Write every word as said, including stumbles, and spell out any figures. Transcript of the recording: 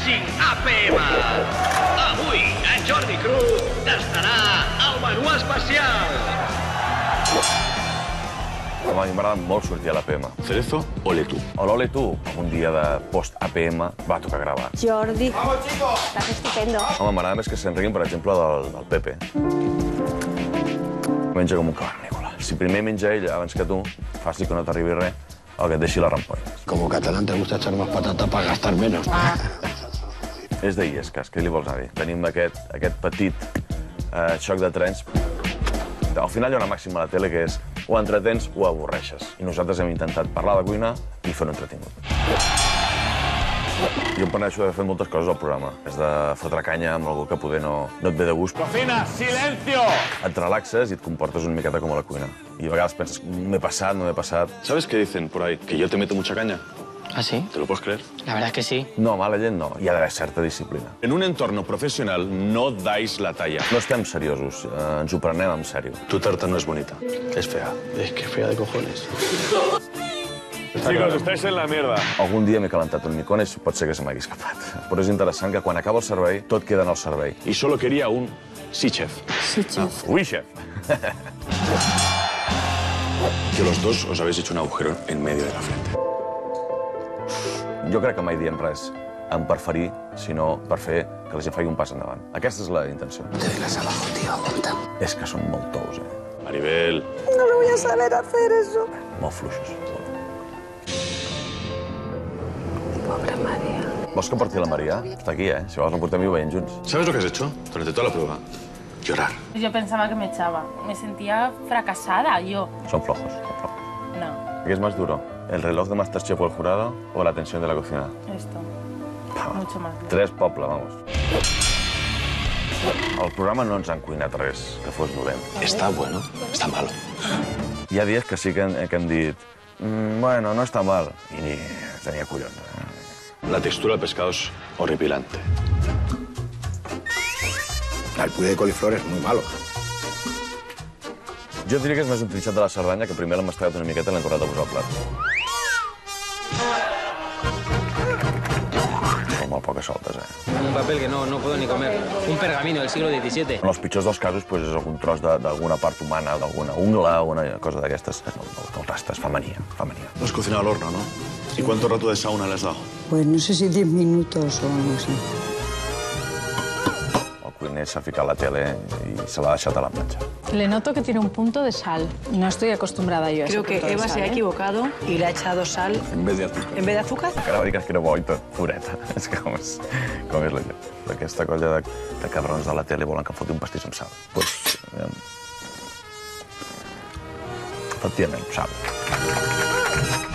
cinc A P M. Avui, en Jordi Cruz tastarà el menú especial. Home, a mi m'agrada molt sortir a l'A P M. ¿Cerezo o Letú? O l'Ole tu, un dia de post-A P M, va tocar gravar. Jordi, estàs estupendo. Home, m'agrada més que se'n riguin, per exemple, del, del Pepe. Menja com un cavernícola. Si primer menja ell abans que tu, faci que no t'arribi res, o que et deixi les rampolles. Como catalán te gusta echar más patata para gastar menos. És d'Illescas, què li vols anar a dir? Tenim aquest, aquest petit eh, xoc de trens. Al final hi ha una màxima a la tele que és o entretens o avorreixes. I nosaltres hem intentat parlar de cuina i fer-ho entretingut. Jo em penedeixo d'haver fet moltes coses al programa. És de fotre canya amb algú que poder no, no et ve de gust. Cocina, silencio! Et relaxes i et comportes una miqueta com a la cuina. I a vegades penses, m'he passat, no m'he passat. ¿Sabes qué dicen por ahí? ¿Que yo te meto mucha caña? ¿Ah, sí? ¿Te lo puedes creer? La verdad es que sí. No, mala gent no. Hi ha d'haver certa disciplina. En un entorno profesional no dais la talla. No estem seriosos, eh, ens ho prenem en sèrio. Tu tarta no es bonita, es fea. Es que fea de cojones. Chicos, estáis en la mierda. Algun dia m'he calentat un micones, pot ser que se m'hagi escapat. Però és interessant que quan acaba el servei, tot queda en el servei. Y solo quería un sí, chef. Sí, chef. Ui, chef! Que los dos os habéis hecho un agujero en medio de la frente. Jo crec que mai diem res en per ferir, sinó per fer que la gent faci un pas endavant. Aquesta és la intenció. Te de las abajo, tío, aguanta. És que són molt tous, eh? Maribel. No lo voy a saber hacer eso. Molt fluixos. Pobre María. Vols que porti la Maria? Està aquí, eh? Si vols la portem i ho veiem junts. ¿Sabes lo que has hecho durante toda la prueba? Llorar. Yo pensaba que me echaba. Me sentía fracasada, yo. Són flojos, són flojos. No, ¿Qué es más duro? ¿El reloj de Masterchef o el jurado o la tensión de la cocina? esto. Vamos. Mucho más duro. Tres poble, vamos. Al programa no ens han cuinat res que fos dolent. Está bueno, está malo. Hi ha dies que sí que hem, que hem dit mm, bueno, no està mal. I ni tenia collons. La textura del pescado es horripilante. El puré de coliflor es muy malo. Jo diria que és més un trinxat de la Cerdanya, que primer l'hem mastegat una miqueta i l'hem tornat a posar al plat. Són molt poques soltes, eh? Un papel que no, no puedo ni comer. Un pergamino del siglo diecisiete. En els pitjors dels casos pues, és algun tros d'alguna part humana, d'alguna ungla, alguna cosa d'aquestes. No, no, no el tastes, fa mania, fa mania. Lo has cocinado al horno, ¿no? ¿Y cuánto rato de sauna le has dado? Pues no sé si diez minutos o algo así. El cuiner s'ha ficat a la tele i se l'ha deixat a la platja. Le noto que tiene un punto de sal. No estoy acostumbrada yo a ese Creo que punto de Eva sal, se ha ¿eh? equivocado y le ha echado sal En vez de azúcar. en vez de azúcar. Encara va dir que era bo i tot, pureta. És que com és, com és la gent. Aquesta colla de, de cabrons de la tele volen que em foti un pastís amb sal. Doncs, eh, efectivament, sal.